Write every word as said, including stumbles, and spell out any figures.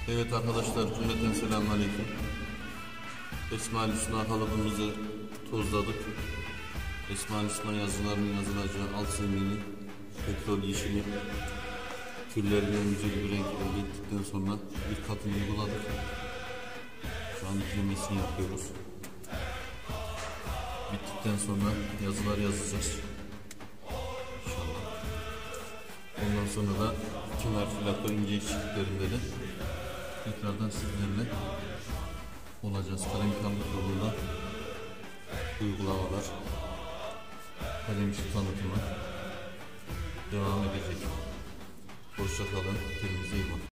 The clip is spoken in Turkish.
Evet arkadaşlar, cümleten selamünaleyküm. Esma-ül Hüsna kalıbımızı tozladık. Esma-ül Hüsna yazılarının yazılacağı alt zemini, petrol yeşili, türlerden güzel bir renk elde ettikten sonra bir katını uyguladık. Şu an iklemesini yapıyoruz. Bittikten sonra yazılar yazacağız. İnşallah. Ondan sonra da kenar filaklı ince işçiliklerinde de tekrardan sizlerle olacağız. Kalem kaldık yolunda uygulamalar, kalemçik tanıtımı devam edecek. Hoşça kalın, kendinize iyi bakın.